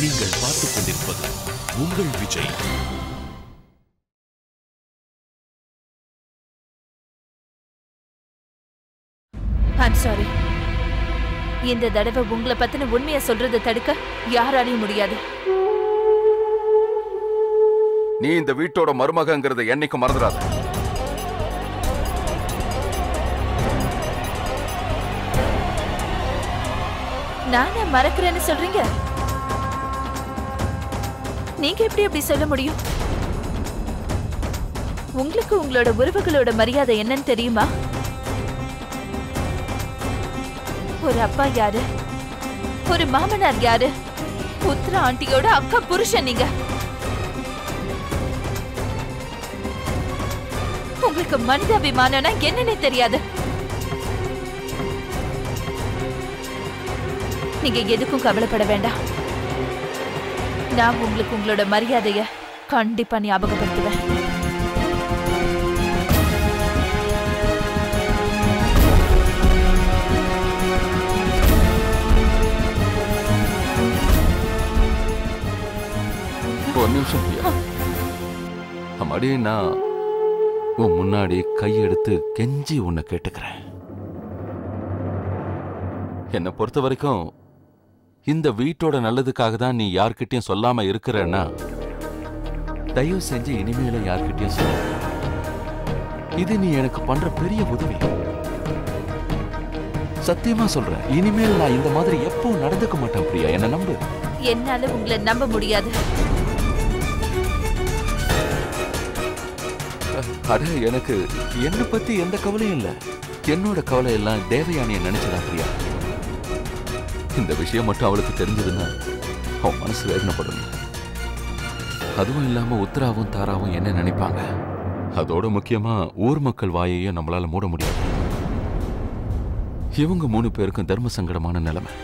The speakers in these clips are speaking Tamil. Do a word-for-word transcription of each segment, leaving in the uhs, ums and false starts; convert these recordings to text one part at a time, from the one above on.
நீங்கள் பார்த்துக் கொண்டிருப்பது உங்கள் விஜய். I'm sorry. இந்த தடவை உங்களை பத்தின உண்மையை சொல்றதை தடுக்க யாராலையும் முடியாது. நீ இந்த வீட்டோட மருமகங்கிறத என்னைக்கும் மறந்துடாத. நானே மறக்கிறேன்னு சொல்றீங்க? நீங்க எப்படி அப்படி சொல்ல முடியும்? உங்களுக்கு உங்களோட உறவுகளோட மரியாதை என்னன்னு தெரியுமா? ஒரு அப்பா யாரு, ஒரு மாமனார் யாரு, உத்ரா ஆண்டியோட அக்கா புருஷன் நீங்க. உங்களுக்கு மனிதாபிமானம்னா என்னன்னே தெரியாது. நீங்க எதுக்கும் கவலைப்பட வேண்டாம். நான் உங்களுக்கு உங்களோட மரியாதைய கண்டிப்பா ஞாபகப்படுத்துவேன். ஒரு நிமிஷம் அம்மாடி, நான் உன் முன்னாடி கையெடுத்து கெஞ்சி உன்னை கேட்டுக்கிறேன். என்னை பொறுத்த வரைக்கும் இந்த வீட்டோட நல்லதுக்காக தான் நீ யார்கிட்டயும் சொல்லாம இருக்கிறன்னா தயவு செஞ்சு இனிமேல யார்கிட்டயும் சொல்ல. இது நீ எனக்கு பண்ற பெரிய உதவி. சத்தியமா சொல்றேன், இனிமேல் நான் இந்த மாதிரி எப்பவும் நடந்துக்க மாட்டேன் பிரியா, என்ன நம்பு. என்னால உங்களை நம்ப முடியாது. அட, எனக்கு என்னை பத்தி எந்த கவலையும் இல்ல. என்னோட கவலை எல்லாம் தேவயானியை நினைச்சதான் பிரியா. இந்த விஷயம் மட்டும் அவளுக்கு தெரிஞ்சதுன்னா அவன் மனசு வேதனைப்படணும். அதுவும் இல்லாம உத்தராவும் தாராவும் என்ன நினைப்பாங்க? அதோட முக்கியமா ஊர் மக்கள் வாயையும் நம்மளால மூட முடியாது. இவங்க மூணு பேருக்கும் தர்ம சங்கடமான நிலைமை.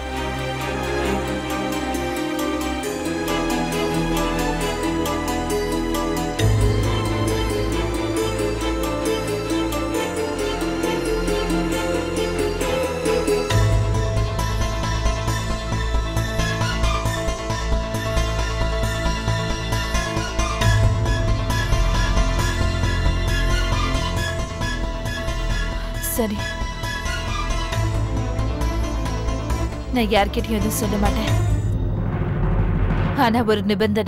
சரி, நான் யார்கிட்டயும் எதுவும் சொல்ல மாட்டேன். ஆனா ஒரு நிபந்தனை.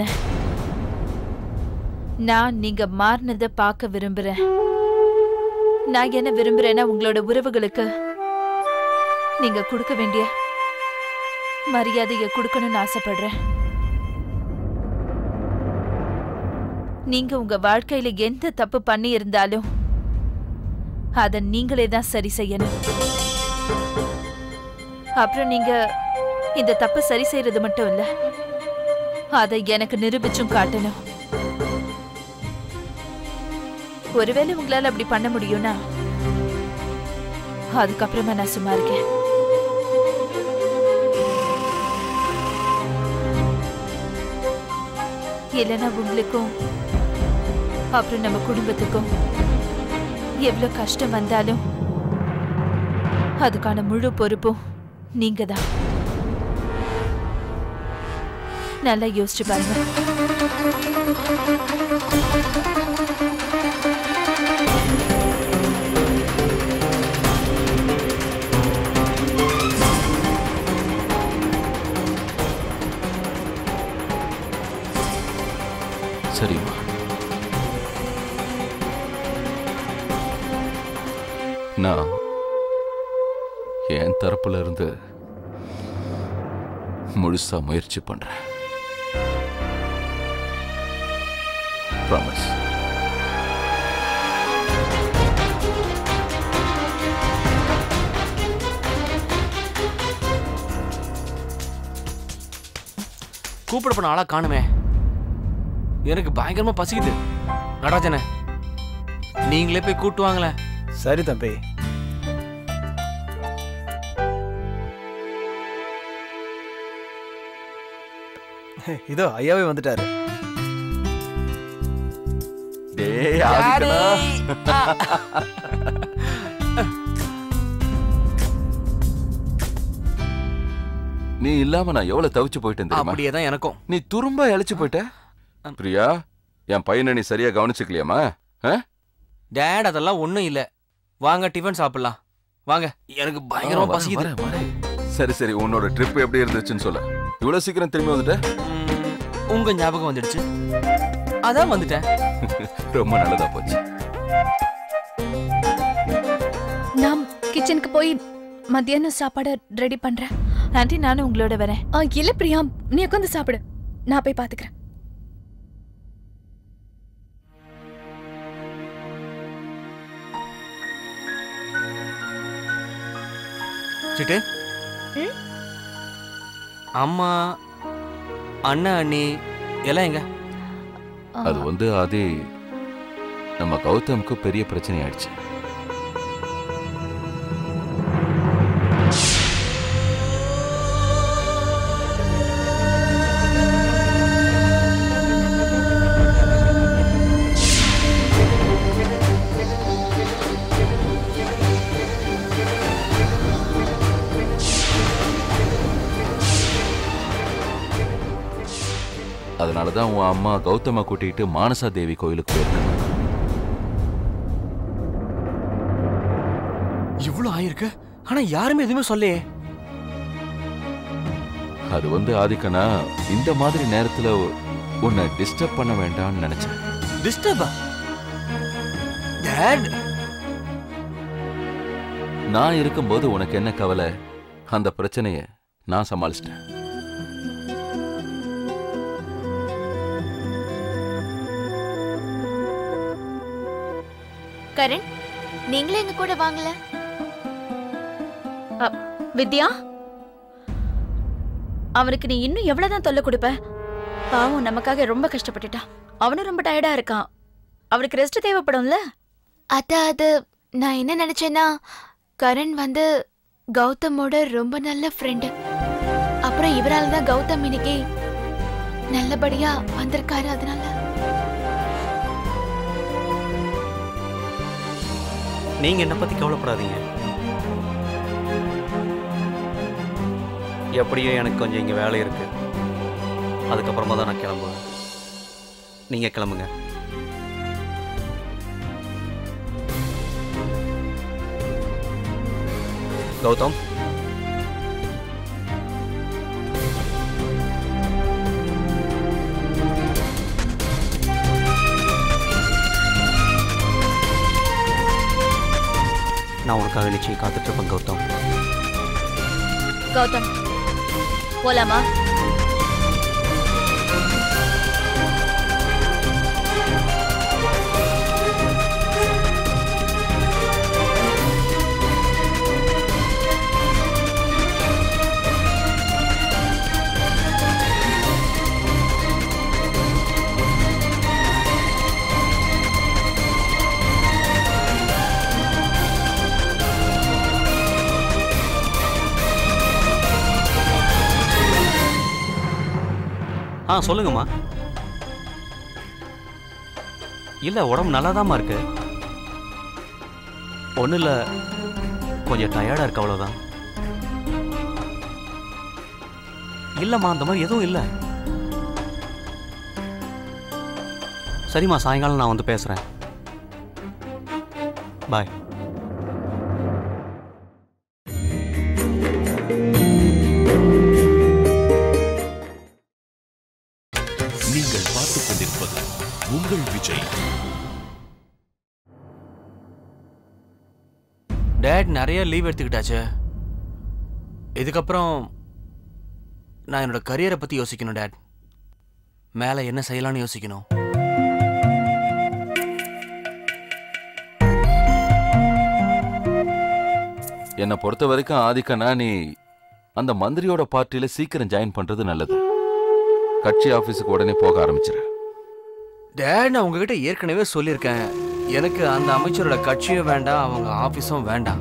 நான் நீங்க மாறினதை பார்க்க விரும்புறேன். நான் என்ன விரும்புறேன்னா உங்களோட உறவுகளுக்கு நீங்க கொடுக்க வேண்டிய மரியாதையை கொடுக்கணும்னு ஆசைப்படுறேன். நீங்க உங்க வாழ்க்கையில எந்த தப்பு பண்ணி இருந்தாலும் அத நீங்களே தான் சரி செய்யணும். அப்புறம் நீங்க இந்த தப்பு சரி செய்யறது மட்டும் இல்ல, அதை எனக்கு நிரூபிச்சும் காட்டணும். ஒருவேளை உங்களால அப்படி பண்ண முடியும்னா அதுக்கப்புறமா நான் சும்மா இருக்கேன். இல்லைன்னா உங்களுக்கும் அப்புறம் நம்ம குடும்பத்துக்கும் எவ்வளவு கஷ்டம் வந்தாலும் அதுக்கான முழு பொறுப்பும் நீங்க தான். நல்லா யோசிச்சு பாருங்க. சரிம்மா. நான் என் தரப்புல இருந்து முழுசா முயற்சி பண்றேன். ப்ராமிஸ். கூப்பிட போன ஆளா காணுமே. எனக்கு பயங்கரமா பசிக்குது. நடராஜனே, நீங்களே போய் கூட்டு வாங்களேன். சரி தம்பி. இதோ ஐயாவே வந்துட்டாரு. நீ இல்லாம நான் எவ்வளவு தவிச்சு போயிட்டேன் தெரியுமா? அப்படியே தான் எனக்கும். நீ துரும்பா இழைச்சு போயிட்ட. பிரியா, என் பையனை நீ சரியா கவனிச்சுக்கலையாமா? டேட் அதெல்லாம் ஒண்ணும் இல்ல. வாங்க டிஃபன் சாப்பிடலாம். வாங்க, எனக்கு பயங்கரமா பசிக்குது. சரி சரி, உன்னோட ட்ரிப் எப்படி இருந்துச்சுன்னு சொல்ல. இவ்வளவு சீக்கிரம் திரும்பி வந்துட்ட? உங்க ஞாபகம் வந்துடுச்சு, அதான் வந்துட்டேன். ரொம்ப நல்லதா போச்சு. நான் கிச்சனுக்கு போய் மத்தியான சாப்பாடு ரெடி பண்றேன். ஆண்டி, நானும் உங்களோட வரேன். இல்ல பிரியா, நீ உட்காந்து சாப்பிடு, நான் போய் பாத்துக்கிறேன். சிட்டு, அம்மா அண்ணா அண்ணி எல்லாம் எங்க? அது வந்து அதே நம்ம கௌதமுக்கு பெரிய பிரச்சனை ஆயிடுச்சு. அதனாலதான் உன் அம்மா கௌதம கூட்டிட்டு மானசா தேவி கோயிலுக்கு போயிருக்காங்க. இவ்வளவு ஆயிருக்கு, ஆனா யாருமே எதுவுமே சொல்லலையே. அது வந்து ஆதிக்கனா இந்த மாதிரி நேரத்துல உன்னை டிஸ்டர்ப் பண்ண வேண்டாம்னு நினைச்சேன். டிஸ்டர்பா? டாட், நான் இருக்கும்போது உனக்கு என்ன கவலை? அந்த பிரச்சனைய நான் சமாளிச்சிட்டேன். கரண், நீங்களே எங்க கூட வாங்கல? வித்யா, அவனுக்கு நீ இன்னும் எவ்வளவுதான் தொல்லை கொடுப்ப? பாவம், நமக்காக ரொம்ப கஷ்டப்பட்டுட்டான். அவனும் ரொம்ப டயர்டா இருக்கான். அவனுக்கு ரெஸ்ட் தேவைப்படும்ல. அத அது நான் என்ன நினைச்சேன்னா, கரண் வந்து கௌதமோட ரொம்ப நல்ல ஃப்ரெண்டு. அப்புறம் இவரால் தான் கௌதம் இன்னைக்கு நல்லபடியா வந்திருக்காரு. அதனால நீங்க என்ன பத்தி கவலைப்படாதீங்க. எப்படியோ எனக்கு கொஞ்சம் இங்க வேலை இருக்கு, அதுக்கப்புறமா தான் நான் கிளம்புவேன். நீங்க கிளம்புங்க. கௌதம், நான் உனக்காக நிச்சயம் காத்துட்டு இருப்பேன். கௌதம் கௌதம், போலாமா? ஆ சொல்லுங்கம்மா. இல்லை, உடம்பு நல்லாதாம்மா இருக்கு. ஒன்றும் இல்லை, கொஞ்சம் டயர்டாக இருக்கு, அவ்வளோதான். இல்லைம்மா, அந்த மாதிரி எதுவும் இல்லை. சரிம்மா, சாயங்காலம் நான் வந்து பேசுகிறேன். பாய். நீங்கள் பார்த்துக் கொண்டிருப்பது உங்கள் விஜய். டேட் நிறைய லீவ் எடுத்துக்கிட்டாச்சு. இதுக்கப்புறம் நான் என்னோட கரியரை பத்தி யோசிக்கணும் டேட். மேல என்ன செய்யலாம்னு யோசிக்கணும். என்னை பொறுத்த வரைக்கும் ஆதிக்கனா, நீ அந்த மந்திரியோட பார்ட்டியில சீக்கிரம் ஜாயின் பண்றது நல்லது. கட்சி ஆபீஸுக்கு உடனே போக ஆரம்பிச்சிரு. டேட், நான் உங்ககிட்ட ஏற்கனவே சொல்லியிருக்கேன், எனக்கு அந்த அமைச்சரோட கட்சியும் வேண்டாம், அவங்க ஆபீஸும் வேண்டாம்.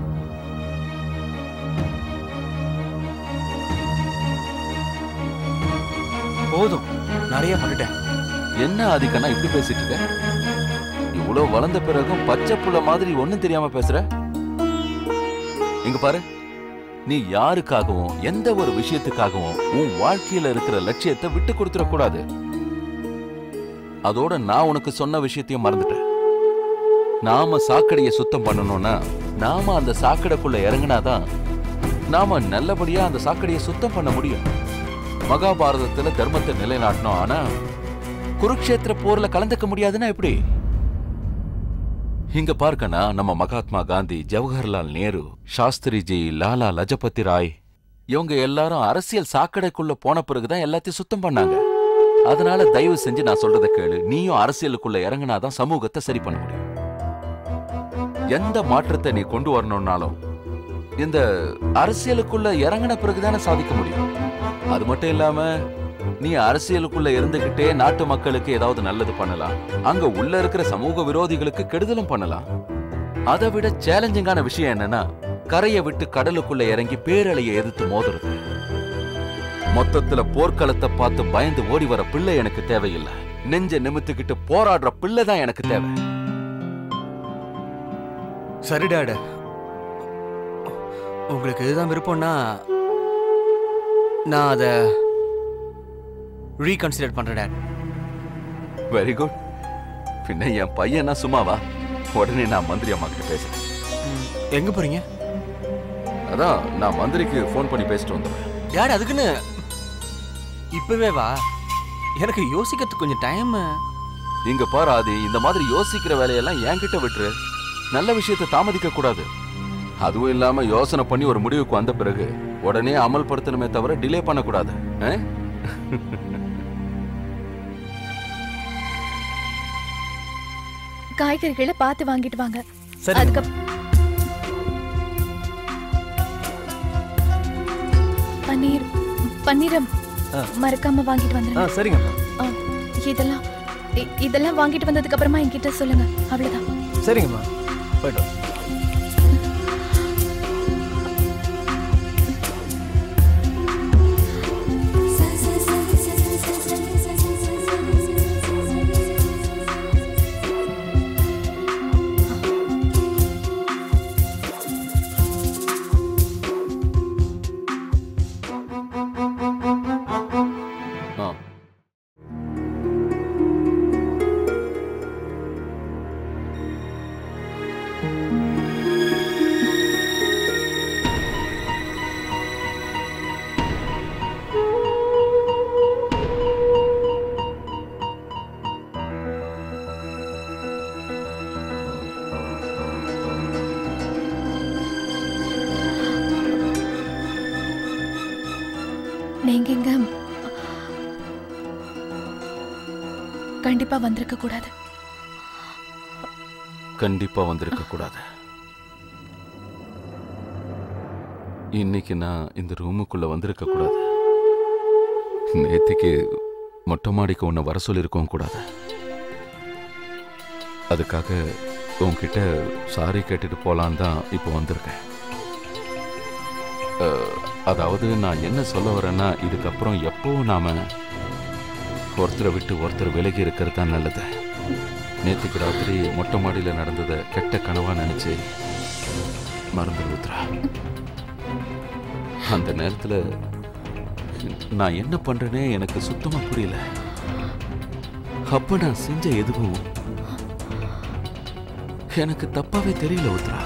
போதும், நிறைய பண்ணிட்டேன். என்ன ஆதிக்கனா இப்படி பேசிட்டு இருக்க? இவ்வளவு வளர்ந்த பிறகும் பச்சை புள்ள மாதிரி ஒண்ணும் தெரியாம பேசுற. இங்க பாரு, நீ யாருக்காகவும் எந்த ஒரு விஷயத்துக்காகவும் உன் வாழ்க்கையில இருக்கிற லட்சியத்தை விட்டு கொடுத்துட கூடாது. அதோட நான் உனக்கு சொன்ன விஷயத்தையும் மறந்துட்டேன். நாம சாக்கடையை சுத்தம் பண்ணணும்னா நாம அந்த சாக்கடைக்குள்ள இறங்கினாதான் நாம நல்லபடியா அந்த சாக்கடையை சுத்தம் பண்ண முடியும். மகாபாரதத்துல தர்மத்தை நிலைநாட்டணும், ஆனா குருக்ஷேத்திர போர்ல கலந்துக்க முடியாதுன்னா எப்படி? இங்க பார்க்கனா நம்ம மகாத்மா காந்தி, ஜவஹர்லால் நேரு, சாஸ்திரிஜி, லாலா லஜபதி ராய் இவங்க எல்லாரும் அரசியல் சாக்கடைக்குள்ள போன பிறகுதான் எல்லாத்தையும் சுத்தம் பண்ணாங்க. அதனால தயவு செஞ்சு நான் சொல்றதை கேளு. நீயும் அரசியலுக்குள்ள இறங்கினாதான் சமூகத்தை சரி பண்ண முடியும். எந்த மாற்றத்தை நீ கொண்டு வரணும்னாலும் இந்த அரசியலுக்குள்ள இறங்கின பிறகுதானே சாதிக்க முடியும். அது மட்டும் இல்லாம நீ அரசியலுக்குள்ள இருந்துகிட்டே நாட்டு மக்களுக்கு ஏதாவது நல்லது பண்ணலாம், அங்க உள்ள இருக்கிற சமூக விரோதிகளுக்கு கெடுதலும் பண்ணலாம். அதை விட சேலஞ்சிங்கான விஷயம் என்னன்னா கரையை விட்டு கடலுக்குள்ள இறங்கி பேரலையை எதிர்த்து மோதுறது. மொத்தத்துல போர்க்களத்தை பார்த்து பயந்து ஓடி வர பிள்ளை எனக்கு தேவையில்லை. நெஞ்ச நிமித்துக்கிட்டு போராடுற பிள்ளை தான் எனக்கு தேவை. சரி டாட், உங்களுக்கு இதுதான் விருப்பம்னா நான் அதை ரீகன்சிடர் பண்றேன் டாட். Very good. பின்ன என் பையனா சும்மாவா? உடனே நான் மந்திரி அம்மா கிட்ட பேசுறேன். எங்க போறீங்க? அதான் நான் மந்திரிக்கு ஃபோன் பண்ணி பேசிட்டு வந்துடுறேன். டாட் அதுக்குன்னு இப்பவே வா, எனக்கு யோசிக்கிறதுக்கு கொஞ்சம் டைம். இங்க பாரு ஆதி, இந்த மாதிரி யோசிக்கிற வேலையெல்லாம் என்கிட்ட விட்டுரு. நல்ல விஷயத்தை தாமதிக்க கூடாது. அதுவும் இல்லாம யோசனை பண்ணி ஒரு முடிவுக்கு வந்த பிறகு உடனே அமல்படுத்தணுமே தவிர டிலே பண்ணக்கூடாது. காய்கறிகளை பார்த்து வாங்கிட்டு வாங்க. சரி. அதுக்கு பன்னீர் பன்னீரம் மறக்காம வாங்கிட்டு வந்துருங்க. சரிங்கம்மா. இதெல்லாம் இ- இதெல்லாம் வாங்கிட்டு வந்ததுக்கு அப்புறமா என்கிட்ட சொல்லுங்க. அவ்வளவுதான். சரிங்கம்மா, போயிட்டு வா. நீங்க இங்க கண்டிப்பா வந்திருக்க கூடாது. கண்டிப்பா வந்திருக்க கூடாது. இன்னைக்கு நான் இந்த ரூமுக்குள்ள வந்திருக்க கூடாது. நேத்திக்கு மொட்டை மாடிக்கு உன்னை வர சொல்லியிருக்கவும் கூடாது. அதுக்காக உன்கிட்ட சாரி கேட்டுட்டு போலான்னு தான் இப்போ வந்திருக்கேன். அதாவது நான் என்ன சொல்ல வரேன்னா, இதுக்கப்புறம் எப்பவும் நாம ஒருத்தரை விட்டு ஒருத்தர் விலகி இருக்கிறது தான் நல்லது. நேற்றுக்கு ராத்திரி மொட்டை மாடியில் நடந்ததை கெட்ட கனவா நினைச்சு மறந்து ஊத்துறா. அந்த நேரத்தில் நான் என்ன பண்றேனே எனக்கு சுத்தமா புரியல. அப்ப நான் செஞ்ச எதுவும் எனக்கு தப்பாவே தெரியல ஊத்துறா.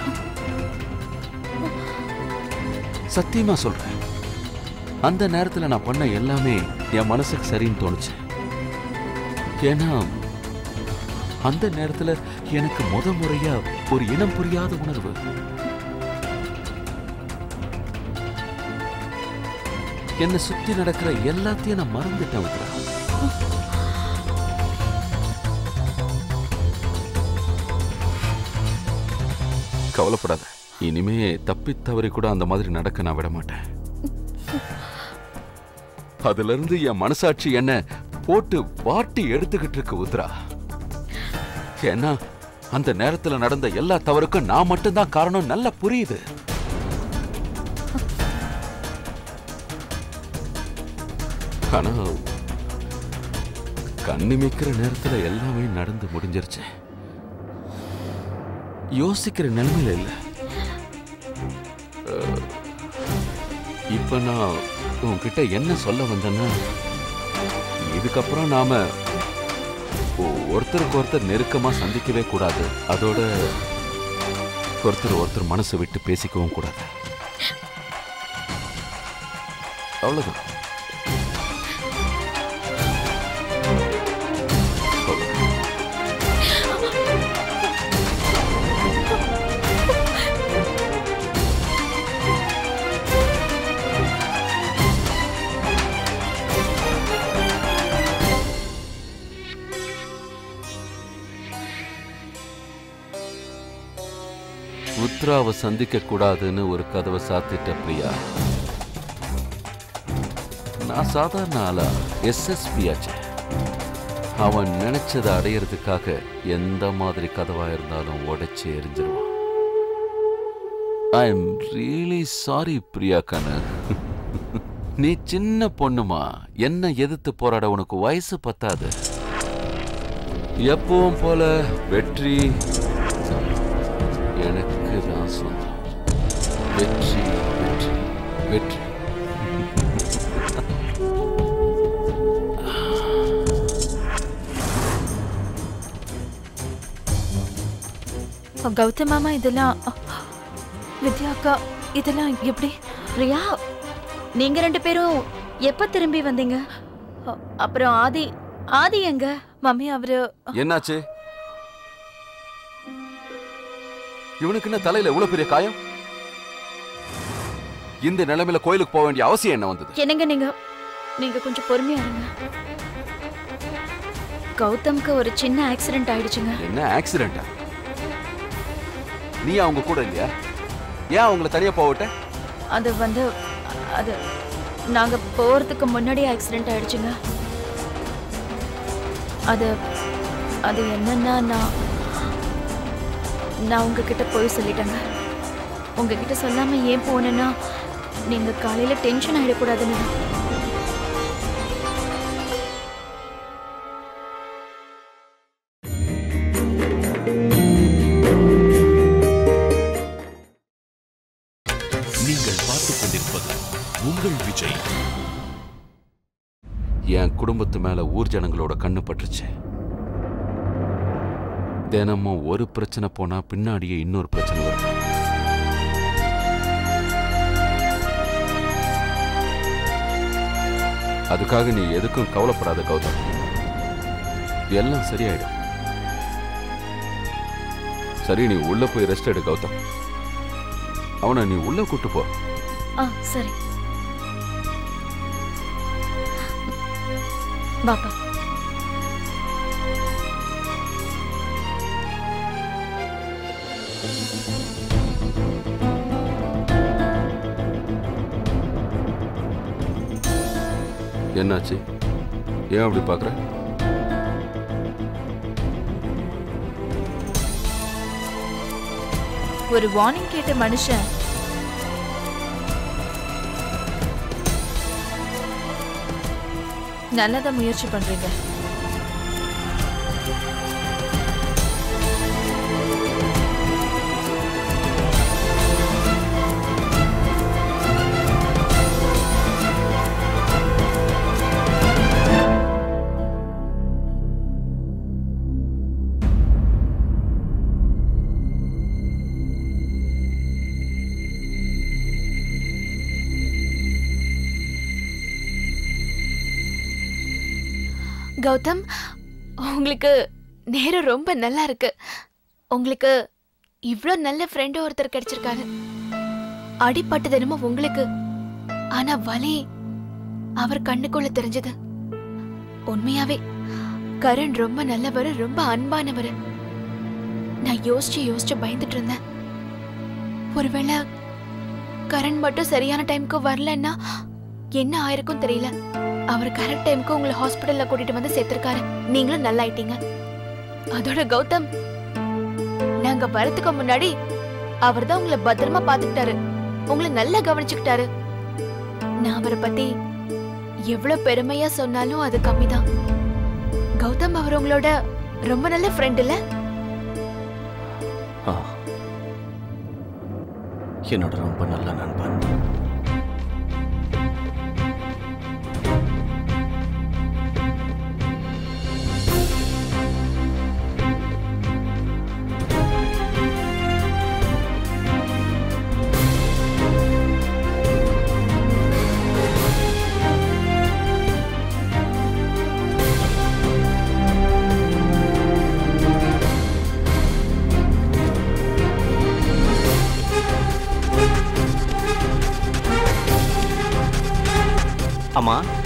சத்தியமா சொல்றேன், அந்த நேரத்துல நான் பண்ண எல்லாமே என் மனசுக்கு சரின்னு தோணுச்சு. ஏன்னா அந்த நேரத்துல எனக்கு முத முறையா ஒரு இனம் புரியாத உணர்வு. என்னை சுத்தி நடக்கிற எல்லாத்தையும் நான் மறந்துட்டேன் உத்ரா. கவலைப்படாத, இனிமே தப்பி தவறி கூட அந்த மாதிரி நடக்க நான் விட மாட்டேன். அதுல இருந்து என் மனசாட்சி என்ன போட்டு வாட்டி எடுத்துக்கிட்டு இருக்கு உத்ரா. ஏன்னா அந்த நேரத்துல நடந்த எல்லா தவறுக்கும் நான் மட்டும்தான் காரணம் நல்லா புரியுது. ஆனா கண்ணிமைக்கிற நேரத்துல எல்லாமே நடந்து முடிஞ்சிருச்சு. யோசிக்கிற நிலைமையில இல்ல. இப்ப நான் உன்கிட்ட என்ன சொல்ல வந்தேன்னா, இதுக்கப்புறம் நாம ஒருத்தருக்கு ஒருத்தர் நெருக்கமா சந்திக்கவே கூடாது. அதோட ஒருத்தர் ஒருத்தர் மனசு விட்டு பேசிக்கவும் கூடாது. அவ்வளவுதான். உத்ராவை சந்திக்க கூடாதுன்னு ஒரு கதவை சாத்திட்ட பிரியா. நான் சாதாரண ஆளா, எஸ்எஸ்பி ஆச்சு. அவன் நினைச்சதை அடையிறதுக்காக எந்த மாதிரி கதவா இருந்தாலும் உடைச்சு எரிஞ்சிருவான். I am really sorry Priya கண்ணு. நீ சின்ன பொண்ணுமா, என்ன எதிர்த்து போராட உனக்கு வயசு பத்தாது. எப்பவும் போல வெற்றி எனக்கு தான் சொந்தம். வெற்றி வெற்றி வெற்றி. கௌதம் மாமா, இதெல்லாம் வித்யா அக்கா, இதெல்லாம் எப்படி? பிரியா, நீங்க ரெண்டு பேரும் எப்ப திரும்பி வந்தீங்க? அப்புறம் ஆதி ஆதி எங்க? மம்மி அவரு என்னாச்சு? இவனுக்கு என்ன தலையில இவ்வளவு பெரிய காயம்? இந்த நிலைமையில கோயிலுக்கு போக வேண்டிய அவசியம் என்ன வந்தது? என்னங்க நீங்க நீங்க கொஞ்சம் பொறுமையா இருங்க. கௌதம்க்கு ஒரு சின்ன ஆக்சிடென்ட் ஆயிடுச்சுங்க. என்ன ஆக்சிடென்டா? நீ அவங்க கூட இல்லையா? ஏன் அவங்கள தனியா போகட்ட? அது வந்து அது நாங்க போறதுக்கு முன்னாடி ஆக்சிடென்ட் ஆயிடுச்சுங்க. அது அது என்னன்னா நான் நான் உங்ககிட்ட போய் சொல்லிட்டேங்க. உங்ககிட்ட சொல்லாம ஏன் போனேன்னா நீங்க காலையில டென்ஷன் ஆயிடக்கூடாதுன்னு. நீங்கள் பார்த்துக் கொண்டிருப்பது உங்கள் விஜய். என் குடும்பத்து மேல ஊர் ஜனங்களோட கண்ணு பட்டுருச்சு. தினமும் ஒரு பிரச்சனை போனா பின்னாடியே இன்னொரு பிரச்சனை வரும். அதுக்காக நீ எதுக்கும் கவலைப்படாத கௌதம். எல்லாம் சரியாயிடும். சரி, நீ உள்ள போய் ரெஸ்ட் எடு கௌதம். அவனை நீ உள்ள கூட்டு போ. ஆ சரி பாப்பா. என்னாச்சு? ஏன் அப்படி பாக்குற? ஒரு வார்னிங் கேட்ட மனுஷன் நல்லதா முயற்சி பண்றீங்க. கௌதம், உங்களுக்கு நேரம் ரொம்ப நல்லா இருக்கு. உங்களுக்கு இவ்ளோ நல்ல ஃப்ரெண்ட் ஒருத்தர் கிடைச்சிருக்காரு. அடிப்பட்டது என்னமோ உங்களுக்கு, ஆனா வலி அவர் கண்ணுக்குள்ள தெரிஞ்சது. உண்மையாவே கரண் ரொம்ப நல்லவர், ரொம்ப அன்பானவர். நான் யோசிச்சு யோசிச்சு பயந்துட்டு இருந்தேன். ஒருவேளை கரண் மட்டும் சரியான டைமுக்கு வரலன்னா என்ன ஆயிருக்கும் தெரியல. அவர் கரெக்ட் டைமுக்கு உங்களை ஹாஸ்பிட்டல்ல கூட்டிட்டு வந்து சேர்த்திருக்காரு. நீங்களும் நல்லா ஆயிட்டீங்க. அதோட கௌதம், நாங்க வரதுக்கு முன்னாடி அவர் தான் உங்களை பத்திரமா பாத்துக்கிட்டாரு, உங்களை நல்லா கவனிச்சுக்கிட்டாரு. நான் அவரை பத்தி எவ்வளவு பெருமையா சொன்னாலும் அது கம்மிதான். கௌதம் அவர் உங்களோட ரொம்ப நல்ல ஃப்ரெண்ட் இல்ல? என்னோட ரொம்ப நல்ல நண்பன். அம்மா